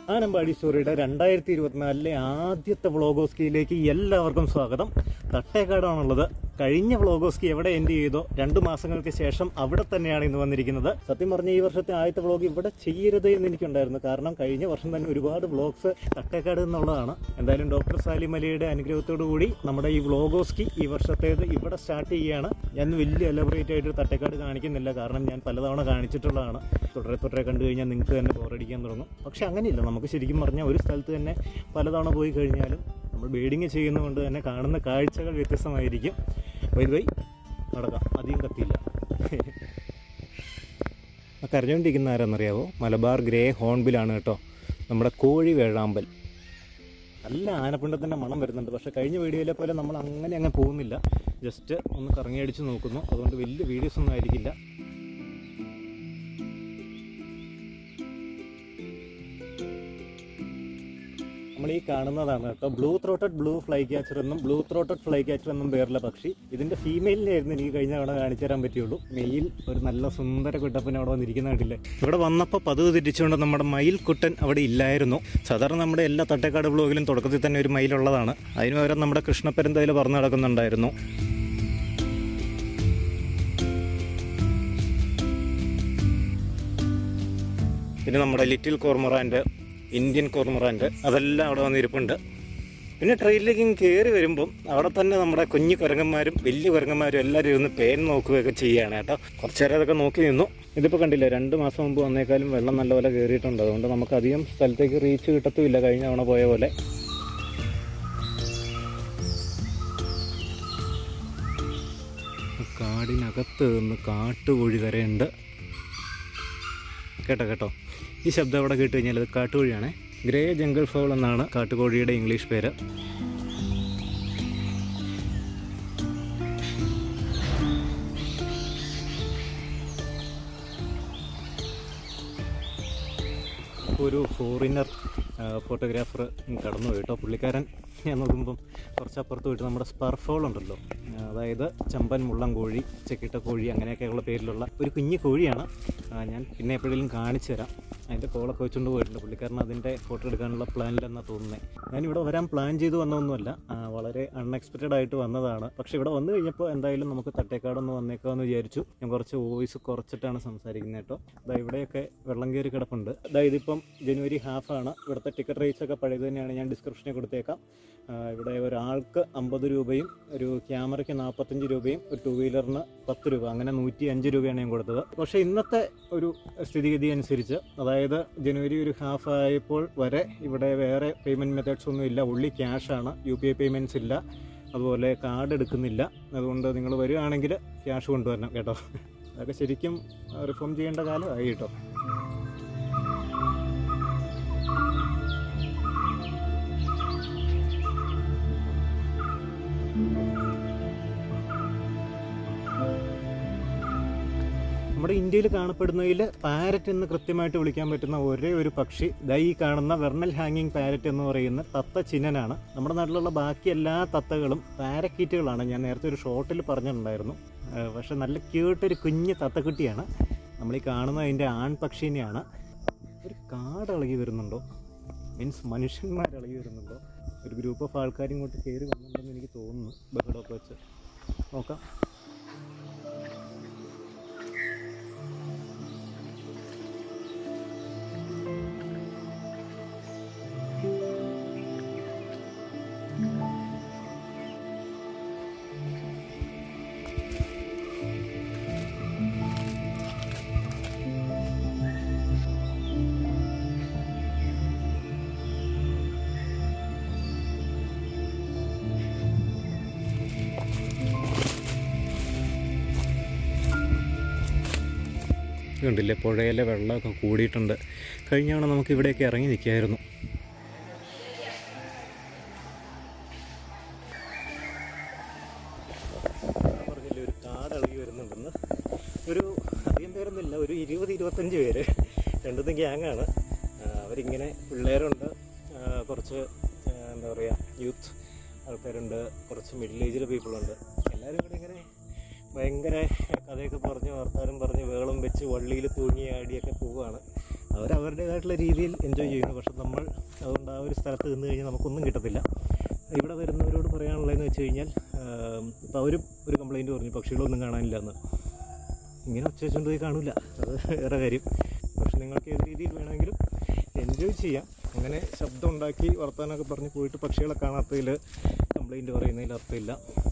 ആനമ്പാടി സ്റ്റോറിയുടെ 2024 ആദ്യത്തെ വ്ളോഗോസ്കിയിലേക്ക് എല്ലാവർക്കും സ്വാഗതം. തട്ടേക്കാടാണുള്ളത്. കഴിഞ്ഞ വ്ളോഗോസ്കി എവിടെ എൻഡ് ചെയ്തോ 2 മാസങ്ങൾക്ക് ശേഷം അവിടെ തന്നെയാണ് ഇന്ന് വന്നിരിക്കുന്നത്. സത്യം പറഞ്ഞ ഈ വർഷത്തെ ആദ്യത്തെ വ്ളോഗ് ഇവിടെ ചെയ്യരുത് എന്ന് എനിക്കുണ്ടായിരുന്നു. കാരണം കഴിഞ്ഞ വർഷം തന്നെ ഒരുപാട് വ്ളോഗ്സ് തട്ടേക്കാട് എന്നുള്ളതാണ്. എന്തായാലും ഡോക്ടർ സാലിം അലിയുടെ അനുഗ്രഹത്തോടു കൂടി നമ്മുടെ ഈ വ്ളോഗോസ്കി ഈ വർഷത്തേത് ഇവിടെ സ്റ്റാർട്ട് ചെയ്യുകയാണ്. ഞാൻ വലിയ എലബറേറ്റ് ആയിട്ട് തട്ടേക്കാട് കാണിക്കുന്നില്ല, കാരണം ഞാൻ പലതവണ കാണിച്ചിട്ടുള്ളതാണ്. തുടരെ കണ്ടു കഴിഞ്ഞാൽ നിങ്ങൾക്ക് തന്നെ ബോറടിക്കാൻ തുടങ്ങും. പക്ഷെ അങ്ങനെയില്ല, നമുക്ക് ശരിക്കും പറഞ്ഞാൽ ഒരു സ്ഥലത്ത് തന്നെ പലതവണ പോയി കഴിഞ്ഞാലും നമ്മൾ ബീഡിങ് ചെയ്യുന്നതുകൊണ്ട് തന്നെ കാണുന്ന കാഴ്ചകൾ വ്യത്യസ്തമായിരിക്കും. വൈ നടക്കാം, അധികം കത്തിയില്ല. കരഞ്ഞുകൊണ്ടിരിക്കുന്ന ആരാന്നറിയാവോ? മലബാർ ഗ്രേ ഹോൺബിലാണ് കേട്ടോ, നമ്മുടെ കോഴി വേഴാമ്പൽ. നല്ല ആനപ്പിണ്ടത്തിൻ്റെ മണം വരുന്നുണ്ട്. പക്ഷേ കഴിഞ്ഞ വീഡിയോയിലെ പോലെ നമ്മൾ അങ്ങനെ പോകുന്നില്ല, ജസ്റ്റ് ഒന്ന് കറങ്ങിയടിച്ച് നോക്കുന്നു. അതുകൊണ്ട് വലിയ വീഡിയോസ് ഒന്നും ആയിരിക്കില്ല. നമ്മൾ ഈ കാണുന്നതാണ് കേട്ടോ blue throated blue flycatcher എന്നും ബ്ലൂ ത്രോട്ടഡ് ഫ്ലൈ ക്യാച്ചർ എന്നും പേരുള്ള പക്ഷി. ഇതിൻ്റെ ഫീമെയിലിനായിരുന്നു എനിക്ക് കഴിഞ്ഞ തവണ കാണിച്ചു തരാൻ പറ്റുള്ളൂ. മെയിൽ ഒരു നല്ല സുന്ദര കുട്ടപ്പന അവിടെ വന്നിരിക്കുന്ന കണ്ടില്ലേ. ഇവിടെ വന്നപ്പോൾ പതിവ് തിരിച്ചുകൊണ്ട് നമ്മുടെ മയിൽ കുട്ടൻ അവിടെ ഇല്ലായിരുന്നു. സാധാരണ നമ്മുടെ എല്ലാ തട്ടേക്കാട് വ്ളോഗിലും തുടക്കത്തിൽ തന്നെ ഒരു മയിലുള്ളതാണ്. അതിന് പകരം നമ്മുടെ കൃഷ്ണപ്പരുന്തയിൽ പറന്ന് നടക്കുന്നുണ്ടായിരുന്നു. പിന്നെ നമ്മുടെ ലിറ്റിൽ കോർമറാൻഡ്, ഇന്ത്യൻ കോർമറാൻഡ്, അതെല്ലാം അവിടെ വന്നിരിപ്പുണ്ട്. പിന്നെ ട്രെയിനിലേക്ക് കയറി വരുമ്പം അവിടെ തന്നെ നമ്മുടെ കുഞ്ഞു കുരങ്ങന്മാരും വലിയ കുരങ്ങന്മാരും എല്ലാവരും ഇരുന്ന് പേൻ നോക്കുകയൊക്കെ ചെയ്യുകയാണ് കേട്ടോ. കുറച്ച് നേരം അതൊക്കെ നോക്കി നിന്നു. ഇതിപ്പോൾ കണ്ടില്ല, 2 മാസം മുമ്പ് വന്നേക്കാളും വെള്ളം നല്ലപോലെ കയറിയിട്ടുണ്ട്. അതുകൊണ്ട് നമുക്ക് അധികം സ്ഥലത്തേക്ക് റീച്ച് കിട്ടത്തുമില്ല കഴിഞ്ഞ തവണ പോയ പോലെ. കാടിനകത്ത് നിന്ന് കാട്ടുകോഴി വരെയുണ്ട്. കേട്ടോ ഈ ശബ്ദം അവിടെ കേട്ട് കഴിഞ്ഞാൽ അത് കാട്ടുകോഴിയാണ്. ഗ്രേ ജംഗിൾ ഫൗൾ എന്നാണ് കാട്ടുകോഴിയുടെ ഇംഗ്ലീഷ് പേര്. ഒരു ഫോറിനർ ഫോട്ടോഗ്രാഫർ കടന്നു പോയിട്ടോ. പുള്ളിക്കാരൻ ഞാൻ നോക്കുമ്പം കുറച്ചപ്പുറത്ത് പോയിട്ട് നമ്മുടെ സ്പർഫോൾ ഉണ്ടല്ലോ, അതായത് ചമ്പൻ മുള്ളം കോഴി, ചെക്കിട്ട കോഴി, അങ്ങനെയൊക്കെയുള്ള പേരിലുള്ള ഒരു കുഞ്ഞു കോഴിയാണ്. ഞാൻ പിന്നെ എപ്പോഴെങ്കിലും കാണിച്ചു തരാം. അതിൻ്റെ കോളൊക്കെ വെച്ചുകൊണ്ട് പോയിട്ടുണ്ട്. പുള്ളിക്കാരൻ അതിൻ്റെ ഫോട്ടോ എടുക്കാനുള്ള പ്ലാനിലെന്നാണ് തോന്നുന്നത്. ഞാനിവിടെ വരാൻ പ്ലാൻ ചെയ്ത് വന്നതൊന്നുമല്ല, വളരെ അൺഎക്സ്പെക്റ്റഡ് ആയിട്ട് വന്നതാണ്. പക്ഷേ ഇവിടെ വന്നു കഴിഞ്ഞപ്പോൾ എന്തായാലും നമുക്ക് തട്ടേക്കാടൊന്ന് വന്നേക്കാമെന്ന് വിചാരിച്ചു. ഞാൻ കുറച്ച് വോയിസ് കുറച്ചിട്ടാണ് സംസാരിക്കുന്നത് കേട്ടോ. ഇവിടെയൊക്കെ വെള്ളം കയറി കിടപ്പുണ്ട്. ഇതിപ്പം ജനുവരി ഹാഫാണ്. ഇവിടുത്തെ ടിക്കറ്റ് റേറ്റ്സ് ഒക്കെ പഴയത് തന്നെയാണ്, ഞാൻ ഡിസ്ക്രിപ്ഷനിൽ കൊടുത്തേക്കാം. ഇവിടെ ഒരാൾക്ക് 50 രൂപയും ഒരു ക്യാമറയ്ക്ക് 45 രൂപയും ഒരു 2 വീലറിന് 10 രൂപ, അങ്ങനെ 105 രൂപയാണ് ഞാൻ കൊടുത്തത്. പക്ഷേ ഇന്നത്തെ ഒരു സ്ഥിതിഗതി അനുസരിച്ച്, അതായത് ജനുവരി ഒരു ഹാഫ് ആയപ്പോൾ വരെ ഇവിടെ വേറെ പേയ്മെൻറ്റ് മെത്തേഡ്സ് ഒന്നും ഇല്ല. ഉള്ളി ക്യാഷാണ്, UPI പേയ്മെൻറ്റ്സ് ഇല്ല, അതുപോലെ കാർഡ് എടുക്കുന്നില്ല. അതുകൊണ്ട് നിങ്ങൾ വരികയാണെങ്കിൽ ക്യാഷ് കൊണ്ടുവരണം കേട്ടോ. അതൊക്കെ ശരിക്കും റിഫോം ചെയ്യേണ്ട കാലമായി കേട്ടോ. നമ്മുടെ ഇന്ത്യയിൽ കാണപ്പെടുന്നതിൽ പാരറ്റ് എന്ന് കൃത്യമായിട്ട് വിളിക്കാൻ പറ്റുന്ന ഒരേ ഒരു പക്ഷി ഈ കാണുന്ന വെർണൽ ഹാങ്ങിങ് പാരറ്റ് എന്ന് പറയുന്ന തത്ത ചിഹ്നനാണ്. നമ്മുടെ നാട്ടിലുള്ള ബാക്കി എല്ലാ തത്തകളും പാരക്കീറ്റുകളാണ്. ഞാൻ നേരത്തെ ഒരു ഷോട്ടിൽ പറഞ്ഞിട്ടുണ്ടായിരുന്നു. പക്ഷെ നല്ല ക്യൂട്ടൊരു കുഞ്ഞ് തത്തക്കുട്ടിയാണ്. നമ്മളീ കാണുന്ന അതിൻ്റെ ആൺപക്ഷീനെയാണ്. ഒരു കാട് ഇളകി വരുന്നുണ്ടോ, മീൻസ് മനുഷ്യന്മാരിളകി വരുന്നുണ്ടോ? ഒരു ഗ്രൂപ്പ് ഓഫ് ആൾക്കാർ ഇങ്ങോട്ട് കയറി വന്നിട്ടുണ്ടെന്ന് എനിക്ക് തോന്നുന്നു. ബഹളമൊക്കെ വെച്ച് നോക്കാം. കണ്ടില്ലേ, പുഴയിലെ വെള്ളമൊക്കെ കൂടിയിട്ടുണ്ട്. കഴിഞ്ഞ തവണ നമുക്ക് ഇവിടെയൊക്കെ ഇറങ്ങി നിൽക്കായിരുന്നു. പറഞ്ഞില്ലേ ഒരു കാടിളകി വരുന്നുണ്ടെന്ന്. ഒരു അധികം പേരൊന്നുമില്ല, ഒരു 20-25 പേര്. രണ്ടും ഗ്യാങ്ങാണ്. അവരിങ്ങനെ പിള്ളേരുണ്ട്, കുറച്ച് എന്താ പറയുക യൂത്ത് ആൾക്കാരുണ്ട്, കുറച്ച് മിഡിൽ ഏജ്ഡ് പീപ്പിളുണ്ട്. എല്ലാവരും കൂടെ ഇങ്ങനെ ഭയങ്കര കഥയൊക്കെ പറഞ്ഞ് വർത്താനം പറഞ്ഞ് വേളം വെച്ച് വള്ളിയിൽ തൂങ്ങി ആടിയൊക്കെ പോവുകയാണ്. അവരവരുടേതായിട്ടുള്ള രീതിയിൽ എൻജോയ് ചെയ്യുന്നു. പക്ഷെ നമ്മൾ അതുകൊണ്ട് ആ ഒരു സ്ഥലത്ത് നിന്ന് കഴിഞ്ഞാൽ നമുക്കൊന്നും കിട്ടത്തില്ല. ഇവിടെ വരുന്നവരോട് പറയാനുള്ളതെന്ന് വെച്ച് കഴിഞ്ഞാൽ, ഇപ്പോൾ അവരും ഒരു കംപ്ലയിൻറ്റ് പറഞ്ഞു പക്ഷികളൊന്നും കാണാനില്ല എന്ന്. ഇങ്ങനെ ഒച്ച വെച്ചുകൊണ്ട് പോയി കാണില്ല, അത് വേറെ കാര്യം. പക്ഷെ നിങ്ങൾക്ക് ഏത് രീതിയിൽ വേണമെങ്കിലും എൻജോയ് ചെയ്യാം. അങ്ങനെ ശബ്ദം ഉണ്ടാക്കി വർത്താനമൊക്കെ പറഞ്ഞ് പോയിട്ട് പക്ഷികളെ കാണാത്തതിൽ കംപ്ലയിൻറ്റ് പറയുന്നതിൽ അർത്ഥമില്ല.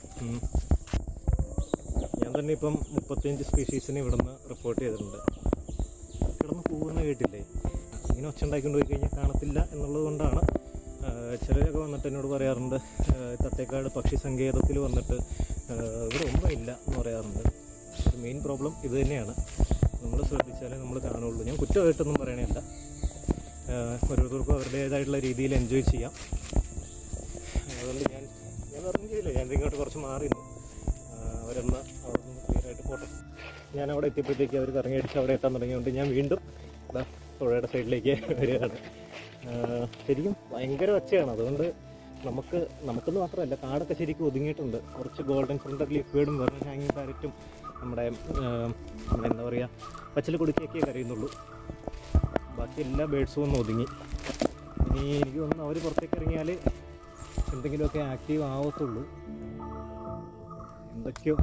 ഞാൻ തന്നെ ഇപ്പം 35 സ്പീഷീസിനെ ഇവിടെ നിന്ന് റിപ്പോർട്ട് ചെയ്തിട്ടുണ്ട്. കിടന്ന് പോകുന്ന കേട്ടില്ലേ, ഇങ്ങനെ ഒച്ച ഉണ്ടാക്കിക്കൊണ്ട് പോയി കഴിഞ്ഞാൽ കാണത്തില്ല എന്നുള്ളത് കൊണ്ടാണ്. ചിലരൊക്കെ വന്നിട്ട് എന്നോട് പറയാറുണ്ട്, തട്ടേക്കാട് പക്ഷി സങ്കേതത്തിൽ വന്നിട്ട് ഇവിടെ ഒന്നുമില്ല എന്ന് പറയാറുണ്ട്. മെയിൻ പ്രോബ്ലം ഇത് തന്നെയാണ്. നമ്മൾ ശ്രദ്ധിച്ചാലേ നമ്മൾ കാണുള്ളൂ. ഞാൻ കുറ്റമായിട്ടൊന്നും പറയണില്ല. ഓരോരുത്തർക്കും അവരുടേതായിട്ടുള്ള രീതിയിൽ എൻജോയ് ചെയ്യാം. അതുകൊണ്ട് ഞാൻ പറഞ്ഞു ചെയ്യില്ല, ഞാൻ ഇങ്ങോട്ട് കുറച്ച് മാറിയിരുന്നു. അവരൊന്ന് അവിടെ നിന്ന് ക്ലിയറായിട്ട് പോട്ടെ. ഞാൻ അവിടെ എത്തിയപ്പോഴത്തേക്ക് അവർ കറങ്ങിയടിച്ച് അവിടെ എത്താൻ തുടങ്ങിയതുകൊണ്ട് ഞാൻ വീണ്ടും പുഴയുടെ സൈഡിലേക്ക് വരികയാണ്. ശരിക്കും ഭയങ്കര ഒച്ചയാണ്. അതുകൊണ്ട് നമുക്കെന്ന് മാത്രമല്ല, കാടൊക്കെ ശരിക്കും ഒതുങ്ങിയിട്ടുണ്ട്. കുറച്ച് ഗോൾഡൻ ഫ്രണ്ടർ ലീഫ് ബേർഡും വെറും ഹാങ്ങിങ് പാരറ്റും നമ്മുടെ എന്താ പറയുക പച്ചില കൊടുക്കിയൊക്കെ കരയുന്നുള്ളൂ. ബാക്കി എല്ലാ ബേഡ്സും ഒന്ന് ഒതുങ്ങി. ഇനി എനിക്ക് തോന്നുന്നു അവർ പുറത്തേക്ക് ഇറങ്ങിയാൽ എന്തെങ്കിലുമൊക്കെ ആക്റ്റീവ് ആവത്തുള്ളൂ. എന്തൊക്കെയോ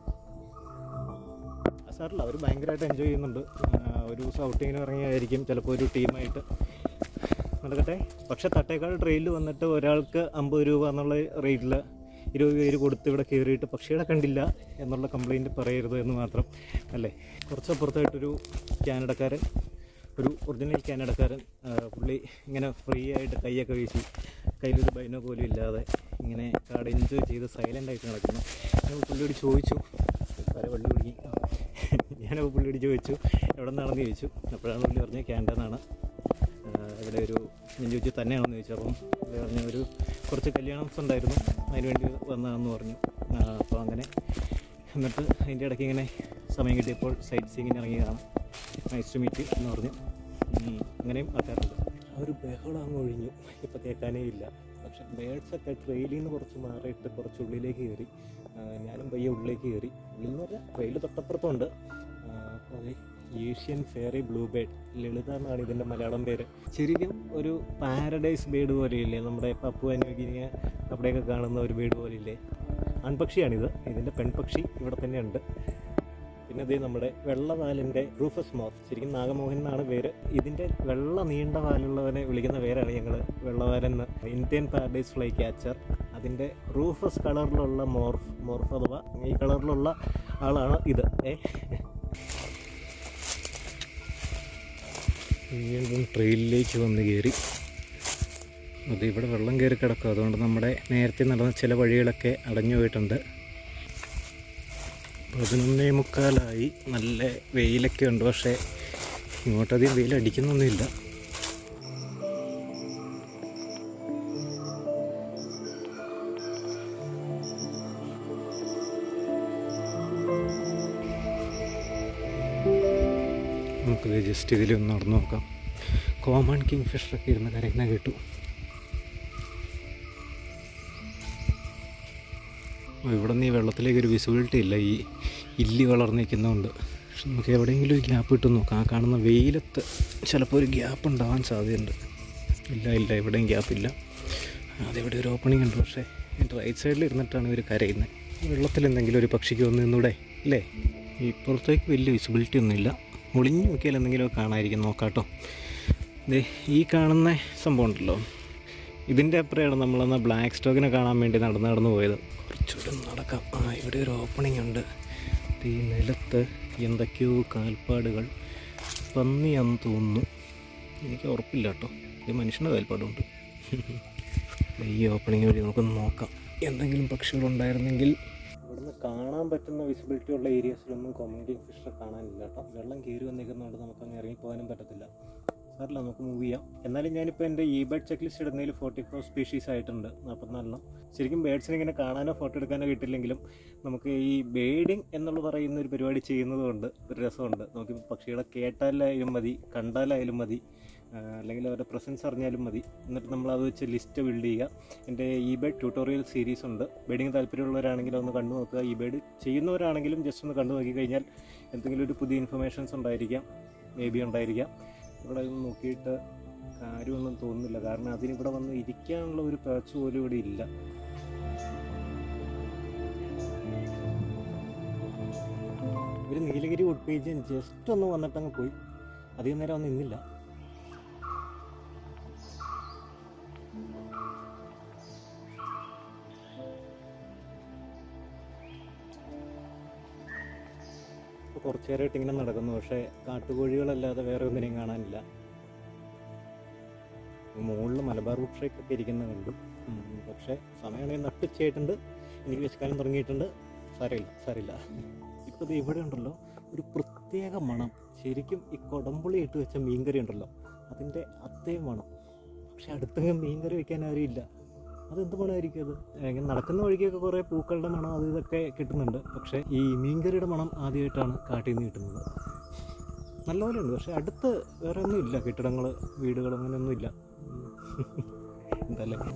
സാറില്ല, അവർ ഭയങ്കരമായിട്ട് എൻജോയ് ചെയ്യുന്നുണ്ട്. ഒരു ദിവസം ഔട്ടിങ്ങിന് ഇറങ്ങിയായിരിക്കും, ചിലപ്പോൾ ഒരു ടീമായിട്ട് നടക്കട്ടെ. പക്ഷേ തട്ടേക്കാട് ട്രെയിനിൽ വന്നിട്ട് ഒരാൾക്ക് 50 രൂപ എന്നുള്ള റേറ്റിൽ 20 പേര് കൊടുത്ത് ഇവിടെ കയറിയിട്ട് പക്ഷികളെ കണ്ടില്ല എന്നുള്ള കംപ്ലയിൻറ്റ് പറയരുത് എന്ന് മാത്രം അല്ലേ. കുറച്ചപ്പുറത്തായിട്ടൊരു കാനഡക്കാരൻ, ഒരു ഒറിജിനൽ കാനഡക്കാരൻ, പുള്ളി ഇങ്ങനെ ഫ്രീ ആയിട്ട് കൈയൊക്കെ വീശി, കയ്യിലൊരു ബൈനോ പോലും ഇല്ലാതെ ഇങ്ങനെ കാട് എൻജോയ് ചെയ്ത് സൈലൻ്റായിട്ട് നടക്കുന്നു. ഞാൻ പുള്ളിയോട് ചോദിച്ചു, പല വള്ളി പിടിക്കി ഞാനപ്പോൾ പുള്ളിയോട് ചോദിച്ചു എവിടെ നിന്നാണെന്ന് ചോദിച്ചു. അപ്പോഴാണ് പുള്ളി പറഞ്ഞത് കാനഡന്നാണ്. ഇവിടെ ഒരു ഞാൻ ചോദിച്ചു തന്നെയാണെന്ന് ചോദിച്ചു. അപ്പം പുള്ളി പറഞ്ഞ ഒരു കുറച്ച് കല്യാണംസ് ഉണ്ടായിരുന്നു, അതിനുവേണ്ടി വന്നതാണെന്ന് പറഞ്ഞു. അപ്പോൾ അങ്ങനെ എന്നിട്ട് അതിൻ്റെ ഇടയ്ക്ക് ഇങ്ങനെ സമയം കിട്ടിയപ്പോൾ സൈറ്റ് സീയിങ്ങിന് ഇറങ്ങിയതാണ്. നൈസ് ടു മീറ്റ് എന്ന് പറഞ്ഞു. അങ്ങനെയും ആക്കാറുണ്ട്. ആ ഒരു ബഹളം അങ്ങ് ഒഴിഞ്ഞു, ഇപ്പോൾ കേൾക്കാനേ ഇല്ല. പക്ഷെ ബേഡ്സൊക്കെ ട്രെയിലിൽ നിന്ന് കുറച്ച് മാറിയിട്ട് കുറച്ച് ഉള്ളിലേക്ക് കയറി. ഞാനും പയ്യെ ഉള്ളിലേക്ക് കയറി. ഉള്ളിൽ എന്ന് പറഞ്ഞാൽ ട്രെയിൽ തൊട്ടപ്പുറത്തുണ്ട്. അതെ, ഏഷ്യൻ ഫെയറി ബ്ലൂ ബേഡ്, ലളിത എന്നാണ് ഇതിൻ്റെ മലയാളം പേര്. ശരിക്കും ഒരു പാരഡൈസ് ബേഡ് പോലെയില്ലേ, നമ്മുടെ പപ്പുവ ന്യൂഗിനിയ അവിടെയൊക്കെ കാണുന്ന ഒരു ബേഡ് പോലെയില്ലേ. ആൺപക്ഷിയാണിത്. ഇതിൻ്റെ പെൺപക്ഷി ഇവിടെ തന്നെയുണ്ട്. പിന്നെ ഇത് നമ്മുടെ വെള്ളവാലിൻ്റെ റൂഫസ് മോത്ത്, ശരിക്കും നാഗമോഹൻ എന്നാണ് പേര്. ഇതിൻ്റെ വെള്ള നീണ്ട വാലുള്ളവനെ വിളിക്കുന്ന പേരാണ് ഞങ്ങൾ വെള്ളവാലെന്ന്. Indian paradise flycatcher. അതിൻ്റെ റൂഫസ് കളറിലുള്ള മോർഫ് അഥവാ ഈ കളറിലുള്ള ആളാണ് ഇത്. വീണ്ടും ട്രെയിനിലേക്ക് വന്ന് കയറി. അതിവിടെ വെള്ളം കയറി കിടക്കും. അതുകൊണ്ട് നമ്മുടെ നേരത്തെ നടന്ന ചില വഴികളൊക്കെ അടഞ്ഞു പോയിട്ടുണ്ട്. 11:45 നല്ല വെയിലൊക്കെ ഉണ്ട്. പക്ഷേ ഇങ്ങോട്ടധികം വെയിലടിക്കുന്നൊന്നുമില്ല. നമുക്കിത് ജസ്റ്റ് ഇതിലൊന്ന് നടന്നു നോക്കാം. കോമൺ കിങ് ഫിഷറൊക്കെ ഇരുന്ന് കരയുന്ന കേട്ടു. ഇവിടെ നിന്ന് ഈ വെള്ളത്തിലേക്ക് ഒരു വിസിബിലിറ്റി ഇല്ല, ഈ ഇല്ലി വളർന്നിരിക്കുന്നതുകൊണ്ട്. പക്ഷെ നമുക്ക് എവിടെയെങ്കിലും ഒരു ഗ്യാപ്പ് ഇട്ട് നോക്കാം. ആ കാണുന്ന വെയിലത്ത് ചിലപ്പോൾ ഒരു ഗ്യാപ്പ് ഉണ്ടാകാൻ സാധ്യതയുണ്ട്. ഇല്ല എവിടെയും ഗ്യാപ്പില്ല. അതിവിടെ ഒരു ഓപ്പണിംഗ് ഉണ്ട്. പക്ഷേ എൻ്റെ റൈറ്റ് സൈഡിൽ ഇരുന്നിട്ടാണ് ഇവർ കരയുന്നത്. വെള്ളത്തിൽ എന്തെങ്കിലും ഒരു പക്ഷിക്ക് വന്ന് നിന്നൂടെ അല്ലേ. ഇപ്പുറത്തേക്ക് വലിയ വിസിബിലിറ്റി ഒന്നുമില്ല. ഒളിഞ്ഞു നോക്കിയാൽ എന്തെങ്കിലുമൊക്കെ കാണാമായിരിക്കും. നോക്കാട്ടോ. ഈ കാണുന്ന സംഭവം ഉണ്ടല്ലോ, ഇതിൻ്റെ അപ്പുറമാണ് നമ്മളെന്നാൽ ബ്ലാക്ക് സ്റ്റോക്കിനെ കാണാൻ വേണ്ടി നടന്നു പോയത്. കുറച്ചുകൂടെ നടക്കാം. ഇവിടെ ഒരു ഓപ്പണിംഗ് ഉണ്ട്. ഈ നിലത്ത് എന്തൊക്കെയോ കാൽപ്പാടുകൾ, പന്നിയാണെന്ന് തോന്നുന്നു, എനിക്ക് ഉറപ്പില്ല കേട്ടോ. ഇത് മനുഷ്യൻ്റെ കാൽപ്പാടുണ്ട്. ഈ ഓപ്പണിംഗ് വഴി നമുക്കൊന്ന് നോക്കാം എന്തെങ്കിലും പക്ഷികളുണ്ടായിരുന്നെങ്കിൽ. ഇവിടുന്ന് കാണാൻ പറ്റുന്ന വിസിബിലിറ്റി ഉള്ള ഏരിയാസിലൊന്നും കോമൺ കിങ് ഫിഷറെ കാണാനില്ല കേട്ടോ. വെള്ളം കയറി വന്നിരിക്കുന്നതുകൊണ്ട് നമുക്കങ്ങ് ഇറങ്ങിപ്പോകാനും പറ്റത്തില്ല. സാറില്ല, നമുക്ക് മൂവ് ചെയ്യാം. എന്നാലും ഞാനിപ്പോൾ എൻ്റെ ബേർഡ് ചെക്ക് ലിസ്റ്റ് ഇടുന്നതിൽ 44 സ്പീഷീസ് ആയിട്ടുണ്ട്, 44. ശരിക്കും ബേഡ്സിനെ ഇങ്ങനെ കാണാനോ ഫോട്ടോ എടുക്കാനോ കിട്ടില്ലെങ്കിലും നമുക്ക് ഈ ബേഡിങ് എന്നുള്ള പറയുന്ന ഒരു പരിപാടി ചെയ്യുന്നതുകൊണ്ട് ഒരു രസമുണ്ട്. നമുക്ക് പക്ഷികളെ കേട്ടാലായാലും മതി, കണ്ടാലായാലും മതി, അല്ലെങ്കിൽ അവരുടെ പ്രസൻസ് അറിഞ്ഞാലും മതി. എന്നിട്ട് നമ്മളത് വെച്ച് ലിസ്റ്റ് ബിൽഡ് ചെയ്യുക. എൻ്റെ ബേർഡ് ട്യൂട്ടോറിയൽ സീരീസ് ഉണ്ട്. ബേഡിങ് താല്പര്യമുള്ളവരാണെങ്കിലും ഒന്ന് കണ്ടു നോക്കുക. ബേർഡ് ചെയ്യുന്നവരാണെങ്കിലും ജസ്റ്റ് ഒന്ന് കണ്ടു നോക്കി കഴിഞ്ഞാൽ എന്തെങ്കിലും ഒരു പുതിയ ഇൻഫർമേഷൻസ് ഉണ്ടായിരിക്കാം, മേ ബി ഉണ്ടായിരിക്കാം. ഇവിടെ നോക്കിയിട്ട് കാര്യമൊന്നും തോന്നുന്നില്ല. കാരണം അതിനിവിടെ വന്ന് ഇരിക്കാനുള്ള ഒരു പേച്ച് പോലും ഇവിടെ ഇല്ല. ഒരു നീലഗിരി വുഡ് പീജിയൻ ജസ്റ്റ് ഒന്ന് വന്നിട്ടങ്ങ് പോയി. അധികം നേരം ഒന്നും നിന്നില്ല. ഇപ്പോൾ കുറച്ച് നേരമായിട്ട് ഇങ്ങനെ നടക്കുന്നു. പക്ഷേ കാട്ടുകോഴികളല്ലാതെ വേറെ ഒന്നിനെയും കാണാനില്ല. മുകളിൽ മലബാർ വുഡ് ഷേക്കൊക്കെ ഇരിക്കുന്നത് കണ്ടു. പക്ഷേ സമയമാണെങ്കിൽ നട്ടുച്ചയായിട്ടുണ്ട്. എനിക്ക് വിശക്കാലം തുടങ്ങിയിട്ടുണ്ട്. സാരമില്ല. ഇപ്പോൾ ഇത് ഇവിടെ ഉണ്ടല്ലോ ഒരു പ്രത്യേക മണം. ശരിക്കും ഈ കൊടമ്പുളി ഇട്ട് വെച്ച മീൻകറി ഉണ്ടല്ലോ അതിൻ്റെ അതേ മണം. പക്ഷെ അടുത്തെങ്കിലും മീൻകറി വയ്ക്കാൻ ആരും ഇല്ല. അതെന്ത് മണമായിരിക്കും അത്? ഇങ്ങനെ നടക്കുന്ന വഴിക്കൊക്കെ കുറേ പൂക്കളുടെ മണം അത് ഇതൊക്കെ കിട്ടുന്നുണ്ട്. പക്ഷേ ഈ മീൻകറിയുടെ മണം ആദ്യമായിട്ടാണ് കാട്ടിൽ നിന്ന് കിട്ടുന്നത്. നല്ലപോലെ ഉണ്ട്. പക്ഷേ അടുത്ത് വേറെ ഒന്നുമില്ല. കെട്ടിടങ്ങൾ, വീടുകൾ അങ്ങനെയൊന്നുമില്ല. എന്തല്ലേ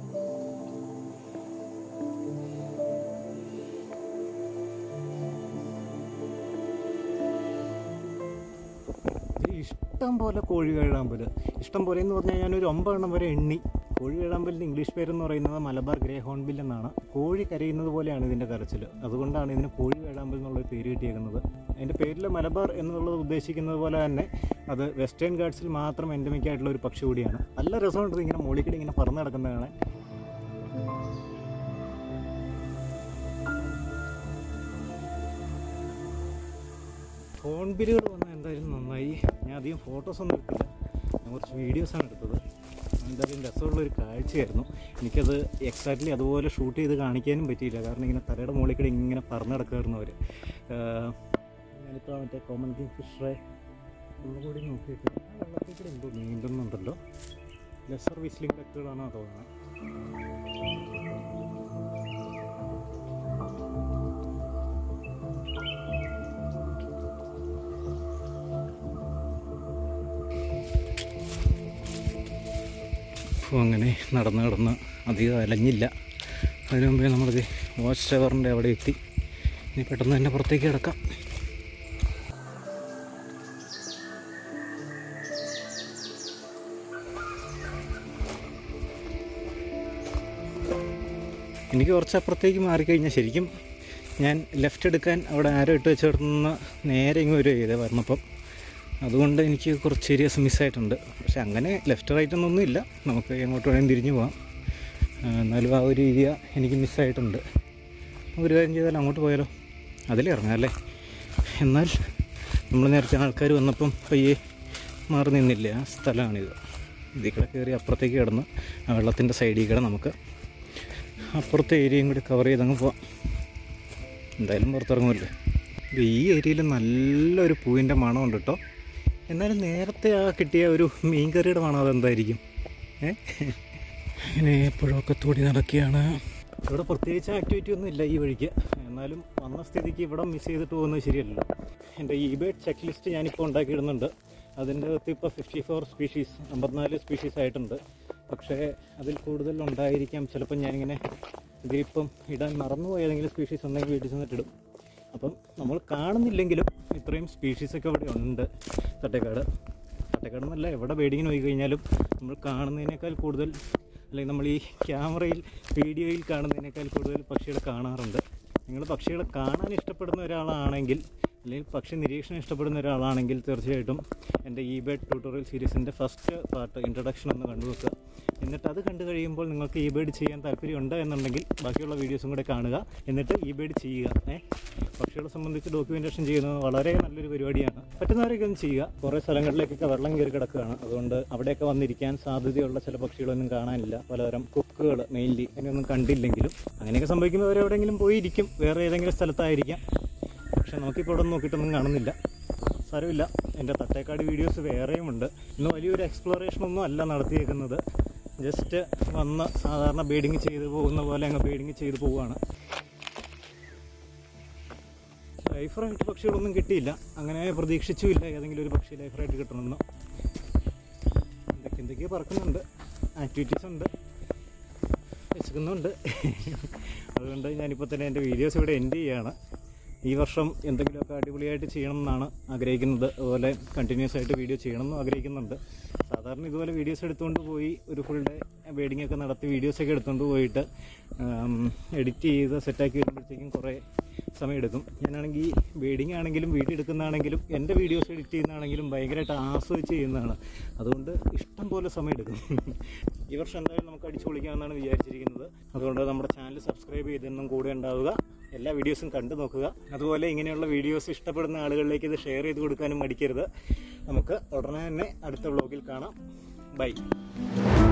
ഇഷ്ടം പോലെ കോഴി വേഴാമ്പൽ. ഇഷ്ടം പോലെ എന്ന് പറഞ്ഞാൽ ഞാനൊരു 9 എണ്ണം വരെ എണ്ണി. കോഴി വേഴാമ്പലിൻ്റെ ഇംഗ്ലീഷ് പേരെന്ന് പറയുന്നത് മലബാർ ഗ്രേ ഹോൺബിൽ എന്നാണ്. കോഴി കരയുന്നത് പോലെയാണ് ഇതിൻ്റെ കരച്ചിൽ. അതുകൊണ്ടാണ് ഇതിന് കോഴി വേഴാമ്പൽ എന്നുള്ളൊരു പേര് കിട്ടിയേക്കുന്നത്. അതിൻ്റെ പേരിൽ മലബാർ എന്നുള്ളത് ഉദ്ദേശിക്കുന്നത് പോലെ തന്നെ അത് വെസ്റ്റേൺ ഗാർഡ്സിൽ മാത്രം എൻഡമിക് ആയിട്ടുള്ള ഒരു പക്ഷി കൂടിയാണ്. നല്ല രസമുണ്ട് ഇങ്ങനെ മോളിക്കടി ഇങ്ങനെ പറന്ന് നടക്കുന്നത് കാണാൻ. ഹോൺബിലുകൾ വന്നാൽ എന്തായാലും നന്നായി. ഞാൻ അധികം ഫോട്ടോസൊന്നും എടുത്തില്ല. ഞാൻ കുറച്ച് വീഡിയോസാണ് എടുത്തത്. എന്തായാലും രസമുള്ളൊരു കാഴ്ചയായിരുന്നു. എനിക്കത് എക്സാക്ട്ലി അതുപോലെ ഷൂട്ട് ചെയ്ത് കാണിക്കാനും പറ്റിയില്ല. കാരണം ഇങ്ങനെ തലയുടെ മുകളിൽ കൂടെ ഇങ്ങനെ പറന്ന് നടക്കുമായിരുന്നു അവർ. ഞാനിപ്പോൾ മറ്റേ കോമൺ കിങ് ഫിഷറെ ഉള്ളുകൂടി നോക്കിയിട്ട് ആ വെള്ളത്തിൽ കൂടെ എന്തോ നീന്തുന്നുണ്ടല്ലോ. ലെസർ വിസ്ലിംഗ് ഡക്കുകളാണോ തോന്നുന്നത്. അപ്പോൾ അങ്ങനെ നടന്ന് അധികം അലഞ്ഞില്ല. അതിനു മുമ്പേ നമ്മളത് വാച്ച് ടവറിൻ്റെ അവിടെ എത്തി. ഇനി പെട്ടെന്ന് തന്നെ പുറത്തേക്ക് കിടക്കാം. എനിക്ക് കുറച്ച് അപ്പുറത്തേക്ക് മാറിക്കഴിഞ്ഞാൽ ശരിക്കും ഞാൻ ലെഫ്റ്റ് എടുക്കാൻ അവിടെ ആരോ ഇട്ട് വെച്ചിടത്തുനിന്ന് നേരെ ഇങ്ങ് ഒരു ചെയ്തേ വരണപ്പം. അതുകൊണ്ട് എനിക്ക് കുറച്ച് ഏരിയസ് മിസ്സായിട്ടുണ്ട്. പക്ഷെ അങ്ങനെ ലെഫ്റ്റ് റൈറ്റ് ഒന്നും ഇല്ല. നമുക്ക് എങ്ങോട്ട് വേണമെങ്കിലും തിരിഞ്ഞു പോകാം. എന്നാലും ആ ഒരു ഏരിയ എനിക്ക് മിസ്സായിട്ടുണ്ട്. ഒരു കാര്യം ചെയ്താൽ അങ്ങോട്ട് പോയാലോ? അതിലേ ഇറങ്ങാം അല്ലേ? എന്നാൽ നമ്മൾ നേരത്തെ ആൾക്കാർ വന്നപ്പം പയ്യെ മാറി നിന്നില്ലേ ആ സ്ഥലമാണിത്. ഇതിൽ കൂടെ കയറി അപ്പുറത്തേക്ക് കിടന്ന് ആ വെള്ളത്തിൻ്റെ സൈഡിൽ കൂടെ നമുക്ക് അപ്പുറത്തെ ഏരിയയും കൂടി കവർ ചെയ്തങ്ങ് പോവാം. എന്തായാലും പുറത്തിറങ്ങുമല്ലോ. ഈ ഏരിയയിൽ നല്ലൊരു പൂവിൻ്റെ മണമുണ്ട് കേട്ടോ. എന്നാലും നേരത്തെ ആ കിട്ടിയ ഒരു മീൻകറിയുടെ മണം അതെന്തായിരിക്കും? ഇങ്ങനെ എപ്പോഴൊക്കെ തൂടി നടക്കുകയാണ്. ഇവിടെ പ്രത്യേകിച്ച് ആക്ടിവിറ്റി ഒന്നും ഇല്ല ഈ വഴിക്ക്. എന്നാലും വന്ന സ്ഥിതിക്ക് ഇവിടെ മിസ് ചെയ്തിട്ട് പോകുന്നത് ശരിയല്ലല്ലോ. എൻ്റെ eBird ചെക്ക് ലിസ്റ്റ് ഞാനിപ്പോൾ ഉണ്ടാക്കിയിടുന്നുണ്ട്. അതിൻ്റെ അകത്ത് ഇപ്പോൾ 54 സ്പീഷീസ് 54 സ്പീഷീസ് ആയിട്ടുണ്ട്. പക്ഷേ അതിൽ കൂടുതൽ ഉണ്ടായിരിക്കാം. ചിലപ്പോൾ ഞാനിങ്ങനെ ഇതിലിപ്പം ഇടാൻ മറന്നുപോയ ഏതെങ്കിലും സ്പീഷീസ് ഉണ്ടെങ്കിൽ വീട്ടിൽ ചെന്നിട്ടിടും. അപ്പം നമ്മൾ കാണുന്നില്ലെങ്കിലും ഇത്രയും സ്പീഷീസൊക്കെ ഇവിടെ ഉണ്ട്. തട്ടേക്കാട് എന്നല്ല, എവിടെ ബേഡിങ്ങിന് പോയി കഴിഞ്ഞാലും നമ്മൾ കാണുന്നതിനേക്കാൾ കൂടുതൽ, അല്ലെങ്കിൽ നമ്മൾ ഈ ക്യാമറയിൽ വീഡിയോയിൽ കാണുന്നതിനേക്കാൾ കൂടുതൽ പക്ഷികളെ കാണാറുണ്ട്. നിങ്ങൾ പക്ഷികളെ കാണാൻ ഇഷ്ടപ്പെടുന്ന ഒരാളാണെങ്കിൽ, അല്ലെങ്കിൽ പക്ഷി നിരീക്ഷണം ഇഷ്ടപ്പെടുന്ന ഒരാളാണെങ്കിൽ തീർച്ചയായിട്ടും എൻ്റെ eBird ട്യൂട്ടോറിയൽ സീരീസിൻ്റെ ഫസ്റ്റ് പാർട്ട് ഇൻട്രൊഡക്ഷൻ ഒന്ന് കണ്ടു വെക്കുക. എന്നിട്ട് അത് കണ്ടു കഴിയുമ്പോൾ നിങ്ങൾക്ക് eBird ചെയ്യാൻ താല്പര്യമുണ്ട് എന്നുണ്ടെങ്കിൽ ബാക്കിയുള്ള വീഡിയോസും കൂടെ കാണുക. എന്നിട്ട് eBird ചെയ്യുക. പക്ഷികളെ സംബന്ധിച്ച് ഡോക്യുമെൻറ്റേഷൻ ചെയ്യുന്നത് വളരെ നല്ലൊരു പരിപാടിയാണ്. പറ്റുന്നവരൊക്കെ ഒന്ന് ചെയ്യുക. കുറേ സ്ഥലങ്ങളിലേക്കൊക്കെ വെള്ളം കയറി കിടക്കുകയാണ്. അതുകൊണ്ട് അവിടെയൊക്കെ വന്നിരിക്കാൻ സാധ്യതയുള്ള ചില പക്ഷികളൊന്നും കാണാനില്ല. പലതരം കൊക്കുകൾ മെയിൻലി അതിനൊന്നും കണ്ടില്ലെങ്കിലും അങ്ങനെയൊക്കെ സംഭവിക്കുമ്പോൾ അവരെവിടെയെങ്കിലും പോയിരിക്കും. വേറെ ഏതെങ്കിലും സ്ഥലത്തായിരിക്കാം. പക്ഷെ നമുക്കിപ്പോൾ ഇവിടെ നോക്കിയിട്ടൊന്നും കാണുന്നില്ല. സാരമില്ല. എൻ്റെ തട്ടേക്കാട് വീഡിയോസ് വേറെയുമുണ്ട്. ഇന്ന് വലിയൊരു എക്സ്പ്ലോറേഷനൊന്നും അല്ല നടത്തിയേക്കുന്നത്. ജസ്റ്റ് വന്ന് സാധാരണ ബീഡിങ് ചെയ്ത് പോകുന്ന പോലെ അങ്ങ് ബീഡിങ് ചെയ്ത് പോവുകയാണ്. ലൈഫറായിട്ട് പക്ഷികളൊന്നും കിട്ടിയില്ല. അങ്ങനെ പ്രതീക്ഷിച്ചുമില്ല ഏതെങ്കിലും ഒരു പക്ഷി ലൈഫറായിട്ട് കിട്ടണമെന്ന്. എന്തൊക്കെയോ പറക്കുന്നുണ്ട്, ആക്ടിവിറ്റീസ് ഉണ്ട്, വിശക്കുന്നുണ്ട്. അതുകൊണ്ട് ഞാനിപ്പോൾ തന്നെ എൻ്റെ വീഡിയോസ് ഇവിടെ എൻഡ് ചെയ്യുകയാണ്. ഈ വർഷം എന്തെങ്കിലുമൊക്കെ അടിപൊളിയായിട്ട് ചെയ്യണം എന്നാണ് ആഗ്രഹിക്കുന്നത്. അതുപോലെ കണ്ടിന്യൂസ് ആയിട്ട് വീഡിയോ ചെയ്യണം എന്നും ആഗ്രഹിക്കുന്നുണ്ട്. സാധാരണ ഇതുപോലെ വീഡിയോസ് എടുത്തുകൊണ്ട് പോയി ഒരു ഫുൾ ഡേ വെഡിങ് ഒക്കെ നടത്തി വീഡിയോസൊക്കെ എടുത്തുകൊണ്ട് പോയിട്ട് എഡിറ്റ് ചെയ്ത് സെറ്റാക്കി വരുമ്പോഴത്തേക്കും കുറേ സമയമെടുക്കും. ഞാനാണെങ്കിൽ വെഡിങ് ആണെങ്കിലും വീഡിയോ എടുക്കുന്നതാണെങ്കിലും എൻ്റെ വീഡിയോസ് എഡിറ്റ് ചെയ്യുന്നതാണെങ്കിലും ഭയങ്കരമായിട്ട് ആസ്വദിച്ച് ചെയ്യുന്നതാണ്. അതുകൊണ്ട് ഇഷ്ടം പോലെ സമയമെടുക്കും. ഈ വർഷം എന്തായാലും നമുക്ക് അടിച്ചു പൊളിക്കാമെന്നാണ് വിചാരിച്ചിരിക്കുന്നത്. അതുകൊണ്ട് നമ്മുടെ ചാനൽ സബ്സ്ക്രൈബ് ചെയ്തെന്നും കൂടെ ഉണ്ടാവുക, എല്ലാ വീഡിയോസും കണ്ടു നോക്കുക. അതുപോലെ ഇങ്ങനെയുള്ള വീഡിയോസ് ഇഷ്ടപ്പെടുന്ന ആളുകളിലേക്ക് ഇത് ഷെയർ ചെയ്ത് കൊടുക്കാനും മടിക്കരുത്. നമുക്ക് ഉടനെ തന്നെ അടുത്ത വ്ളോഗിൽ കാണാം. ബൈ.